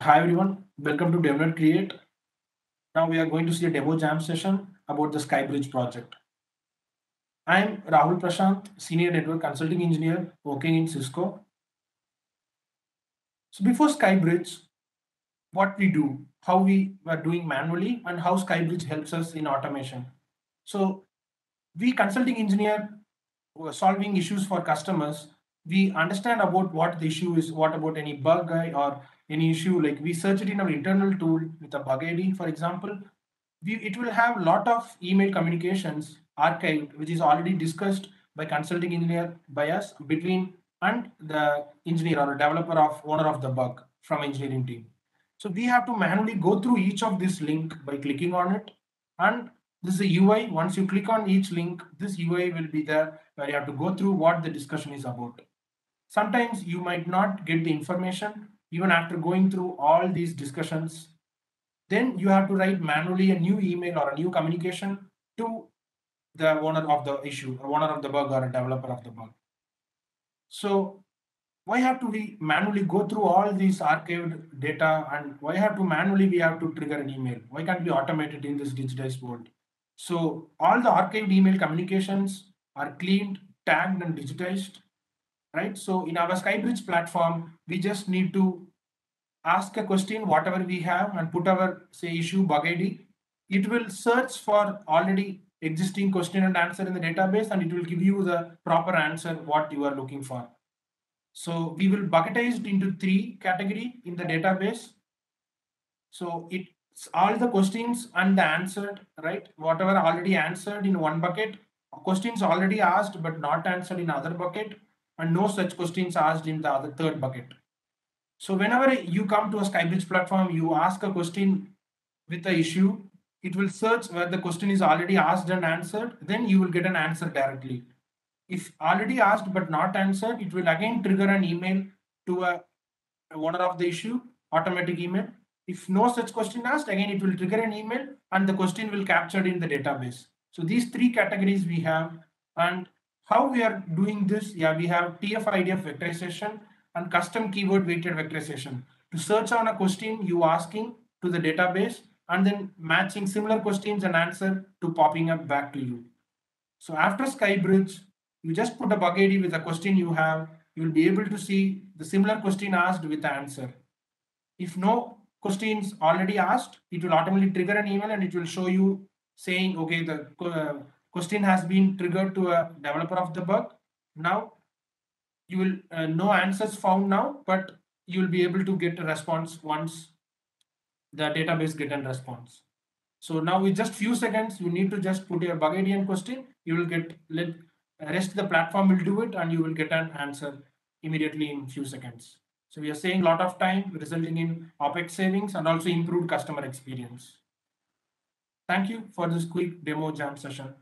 Hi everyone, welcome to DevNet Create. Now we are going to see a demo jam session about the Skybridge project. I am Rahul Prashant, Senior Network Consulting Engineer working in Cisco. So before Skybridge, what we do, how we were doing manually, and how Skybridge helps us in automation. So we consulting engineer who are solving issues for customers. We understand about what the issue is, what about any bug or any issue. Like we search it in our internal tool with a bug ID, for example. It will have a lot of email communications archived, which is already discussed by consulting engineer by us between and the engineer or developer of owner of the bug from engineering team. So we have to manually go through each of this link by clicking on it. And this is a UI. Once you click on each link, this UI will be there where you have to go through what the discussion is about. Sometimes you might not get the information even after going through all these discussions. Then you have to write manually a new email or a new communication to the owner of the issue, or owner of the bug, or a developer of the bug. So why have to we manually go through all these archived data, and why have to manually we have to trigger an email? Why can't we automate it in this digitized world? So all the archived email communications are cleaned, tagged, and digitized, right? So in our Skybridge platform, we just need to ask a question, whatever we have, and put our say issue bug ID. It will search for already existing question and answer in the database, and it will give you the proper answer what you are looking for. So we will bucketized into three category in the database. So it's all the questions and the answered, right? Whatever already answered in one bucket, questions already asked but not answered in other bucket, and no such questions asked in the other third bucket. So whenever you come to a Skybridge platform, you ask a question with the issue, it will search where the question is already asked and answered, then you will get an answer directly. If already asked but not answered, it will again trigger an email to a owner of the issue, automatic email. If no such question asked, again it will trigger an email and the question will captured in the database. So these three categories we have. And how we are doing this? Yeah, we have TF-IDF vectorization and custom keyword weighted vectorization. To search on a question you asking to the database and then matching similar questions and answer to popping up back to you. So after Skybridge, you just put a bug ID with a question you have, you will be able to see the similar question asked with the answer. If no questions already asked, it will automatically trigger an email and it will show you saying, okay, the question has been triggered to a developer of the bug. Now you will no answers found now, but you will be able to get a response once the database get a response. So now with just few seconds, you need to just put your bug ID and question. You will get let rest the platform will do it, and you will get an answer immediately in few seconds. So we are saving a lot of time, resulting in OPEX savings and also improved customer experience. Thank you for this quick demo jam session.